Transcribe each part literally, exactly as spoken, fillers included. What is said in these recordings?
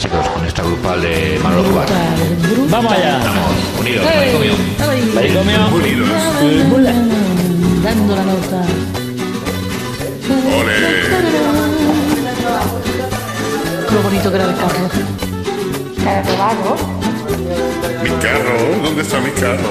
Chicos, con esta grupal de Manolo Escobar. Vamos allá. Estamos unidos, manicomio. Manicomio. Unidos. Dando la nota. Ole. Qué bonito que era el carro. Carro. Mi carro, ¿dónde está mi carro?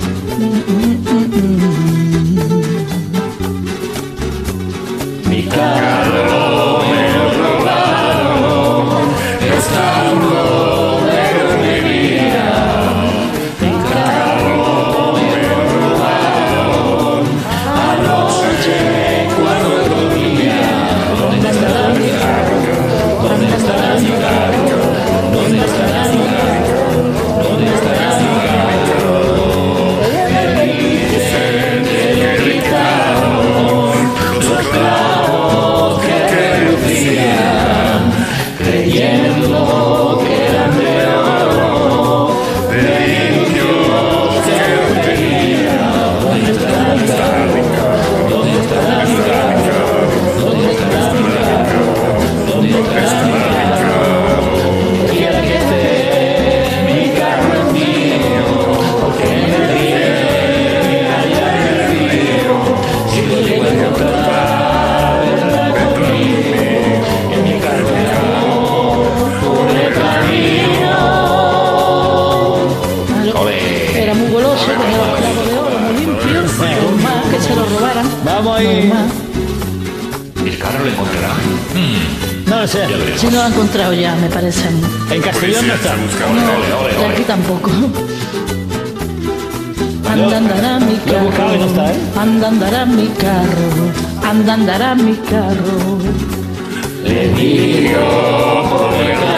Mi carro me robaron, estando de dormida. Mi carro me robaron, anoche cuando dormía. ¿Dónde estará mi carro? ¿Dónde estará mi carro? ¿Dónde estará mi carro? ¿Dónde estará mi carro? Me dicen que le quitaron los clavos que lucían, creyendo que eran de oro, de limpios que no tenía. ¿Dónde estará mi carro? ¿Dónde estará mi carro? ¿Dónde estará mi carro? ¿Dónde estará mi carro? Quiero que esté, mi carro es mío, porque me ríe allá en el río. Si lo llego a encontrar, vendrá conmigo, en mi carro por el camino. Ole. Era muy goloso, tenía los clavos de oro muy limpios. Normal que se lo robaran. Vamos ahí. Normal. ¿El carro lo encontrará? No lo sé. Ya veremos. Si no lo ha encontrado ya, me parece a mí. En Castellón no está. No, y aquí tampoco. Anda, andará mi Lo he buscado y no carro. está, ¿eh? Anda, andará mi carro. Anda, andará mi carro. Le digo por el